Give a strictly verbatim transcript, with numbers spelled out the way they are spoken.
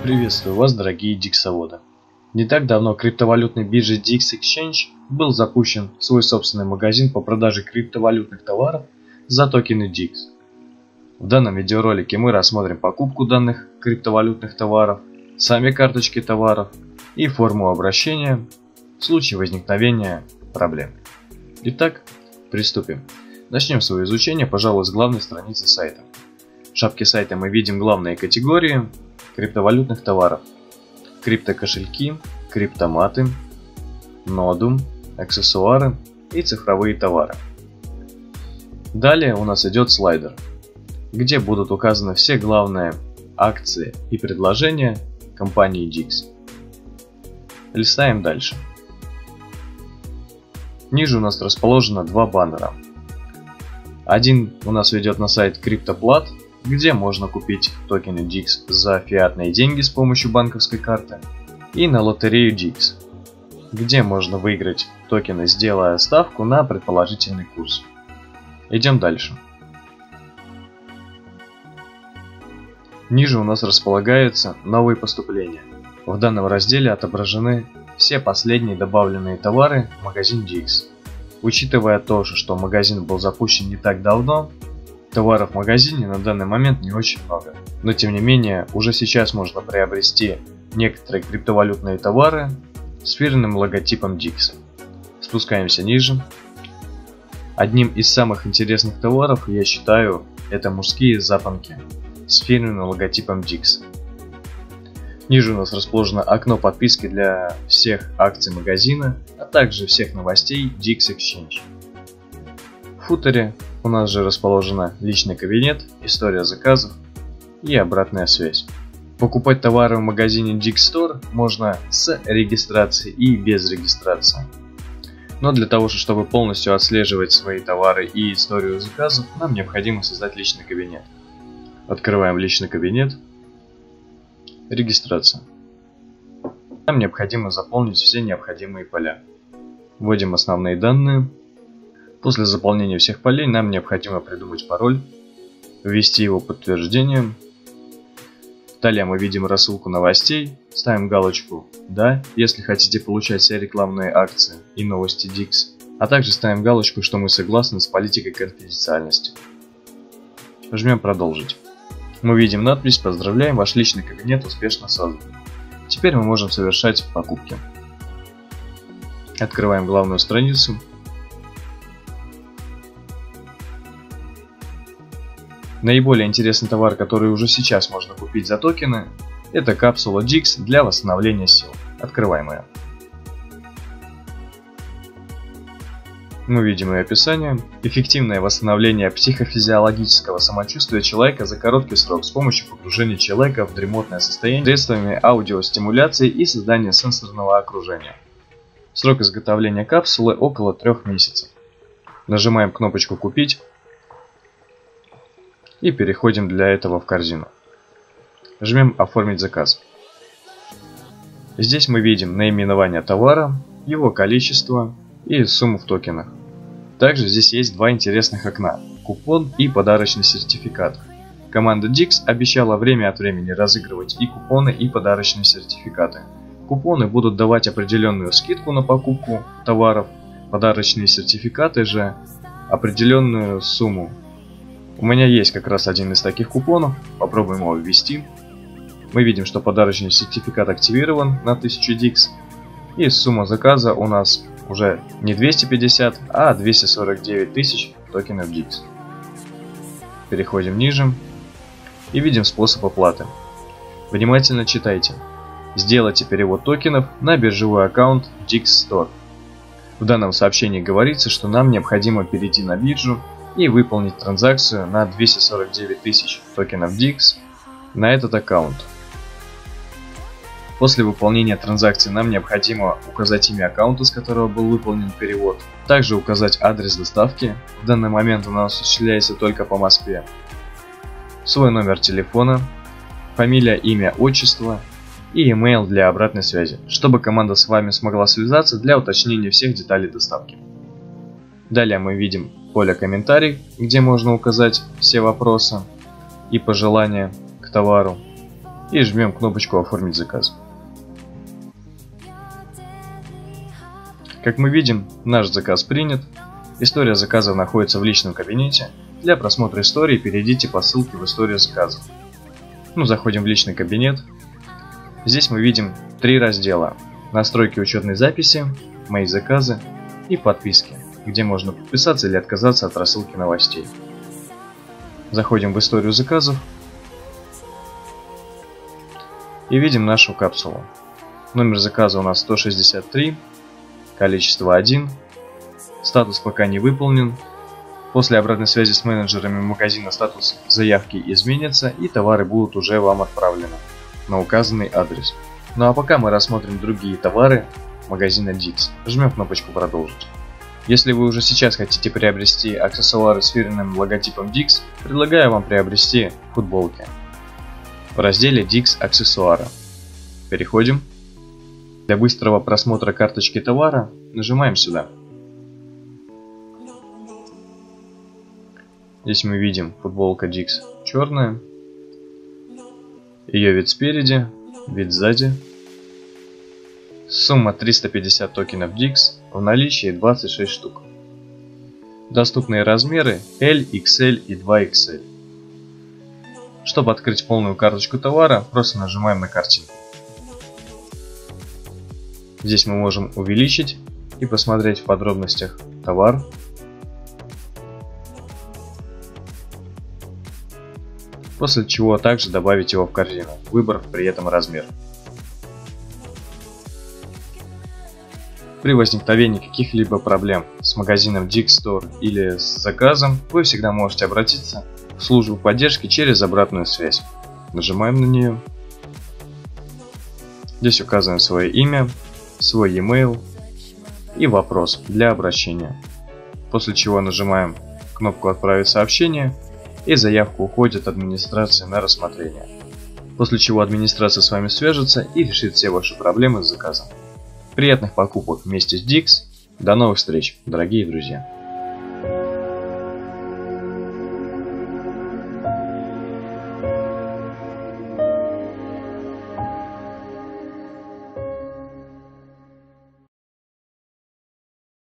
Приветствую вас, дорогие диксоводы. Не так давно криптовалютной биржей ди икс Exchange был запущен свой собственный магазин по продаже криптовалютных товаров за токены ди икс. В данном видеоролике мы рассмотрим покупку данных криптовалютных товаров, сами карточки товаров и форму обращения в случае возникновения проблем. Итак, приступим. Начнем свое изучение, пожалуй, с главной страницы сайта. В шапке сайта мы видим главные категории криптовалютных товаров: криптокошельки, криптоматы, ноду, аксессуары и цифровые товары. Далее у нас идет слайдер, где будут указаны все главные акции и предложения компании ди икс. Листаем дальше. Ниже у нас расположено два баннера. Один у нас ведет на сайт CryptoPlat, где можно купить токены ди икс за фиатные деньги с помощью банковской карты, и на лотерею ди икс, где можно выиграть токены, сделая ставку на предположительный курс. Идем дальше. Ниже у нас располагаются новые поступления. В данном разделе отображены все последние добавленные товары в магазин ди икс. Учитывая то, что магазин был запущен не так давно, товаров в магазине на данный момент не очень много. Но тем не менее, уже сейчас можно приобрести некоторые криптовалютные товары с фирменным логотипом ди икс. Спускаемся ниже. Одним из самых интересных товаров, я считаю, это мужские запонки с фирменным логотипом ди икс. Ниже у нас расположено окно подписки для всех акций магазина, а также всех новостей ди икс Exchange. В футере у нас же расположена личный кабинет, история заказов и обратная связь. Покупать товары в магазине ди икс Store можно с регистрацией и без регистрации. Но для того, чтобы полностью отслеживать свои товары и историю заказов, нам необходимо создать личный кабинет. Открываем личный кабинет. Регистрация. Нам необходимо заполнить все необходимые поля. Вводим основные данные. После заполнения всех полей нам необходимо придумать пароль, ввести его подтверждение. Далее мы видим рассылку новостей, ставим галочку «Да», если хотите получать все рекламные акции и новости ди икс, а также ставим галочку, что мы согласны с политикой конфиденциальности. Жмем «Продолжить». Мы видим надпись «Поздравляем, ваш личный кабинет успешно создан». Теперь мы можем совершать покупки. Открываем главную страницу. Наиболее интересный товар, который уже сейчас можно купить за токены, это капсула ди икс для восстановления сил. Открываем ее. Мы видим ее описание. Эффективное восстановление психофизиологического самочувствия человека за короткий срок с помощью погружения человека в дремотное состояние средствами аудиостимуляции и создания сенсорного окружения. Срок изготовления капсулы около трех месяцев. Нажимаем кнопочку «Купить» и переходим для этого в корзину. Жмем «Оформить заказ». Здесь мы видим наименование товара, его количество и сумму в токенах. Также здесь есть два интересных окна: купон и подарочный сертификат. Команда ди икс обещала время от времени разыгрывать и купоны, и подарочные сертификаты. Купоны будут давать определенную скидку на покупку товаров, подарочные сертификаты же определенную сумму. У меня есть как раз один из таких купонов, попробуем его ввести. Мы видим, что подарочный сертификат активирован на тысячу ди икс, и сумма заказа у нас уже не двести пятьдесят, а двести сорок девять тысяч токенов ди икс. Переходим ниже и видим способ оплаты. Внимательно читайте. Сделайте перевод токенов на биржевой аккаунт ди икс Store. В данном сообщении говорится, что нам необходимо перейти на биржу и выполнить транзакцию на двести сорок девять тысяч токенов ди икс на этот аккаунт. После выполнения транзакции нам необходимо указать имя аккаунта, с которого был выполнен перевод, также указать адрес доставки, в данный момент он осуществляется только по Москве, свой номер телефона, фамилия, имя, отчество и email для обратной связи, чтобы команда с вами смогла связаться для уточнения всех деталей доставки. Далее мы видим поле «Комментарий», где можно указать все вопросы и пожелания к товару. и жмем кнопочку «Оформить заказ». Как мы видим, наш заказ принят. История заказа находится в личном кабинете. Для просмотра истории перейдите по ссылке в историю заказов. Ну, заходим в личный кабинет. Здесь мы видим три раздела: настройки учетной записи, мои заказы и подписки, где можно подписаться или отказаться от рассылки новостей. Заходим в историю заказов и видим нашу капсулу. Номер заказа у нас сто шестьдесят три, количество один, статус пока не выполнен. После обратной связи с менеджерами магазина статус заявки изменится и товары будут уже вам отправлены на указанный адрес. Ну а пока мы рассмотрим другие товары магазина Дикс. Жмем кнопочку «Продолжить». Если вы уже сейчас хотите приобрести аксессуары с фирменным логотипом Дикс, предлагаю вам приобрести футболки. В разделе Дикс аксессуары. Переходим. Для быстрого просмотра карточки товара нажимаем сюда. Здесь мы видим футболка Дикс черная. Ее вид спереди, вид сзади. Сумма триста пятьдесят токенов Дикс, в наличии двадцать шесть штук. Доступные размеры L, икс эль и два икс эль. Чтобы открыть полную карточку товара, просто нажимаем на картинку. Здесь мы можем увеличить и посмотреть в подробностях товар. После чего также добавить его в корзину, выбрав при этом размер. При возникновении каких-либо проблем с магазином Дикс Store или с заказом, вы всегда можете обратиться в службу поддержки через обратную связь. Нажимаем на нее. Здесь указываем свое имя, свой e-mail и вопрос для обращения. После чего нажимаем кнопку «Отправить сообщение», и заявка уходит администрации на рассмотрение. После чего администрация с вами свяжется и решит все ваши проблемы с заказом. Приятных покупок вместе с Дикс. До новых встреч, дорогие друзья!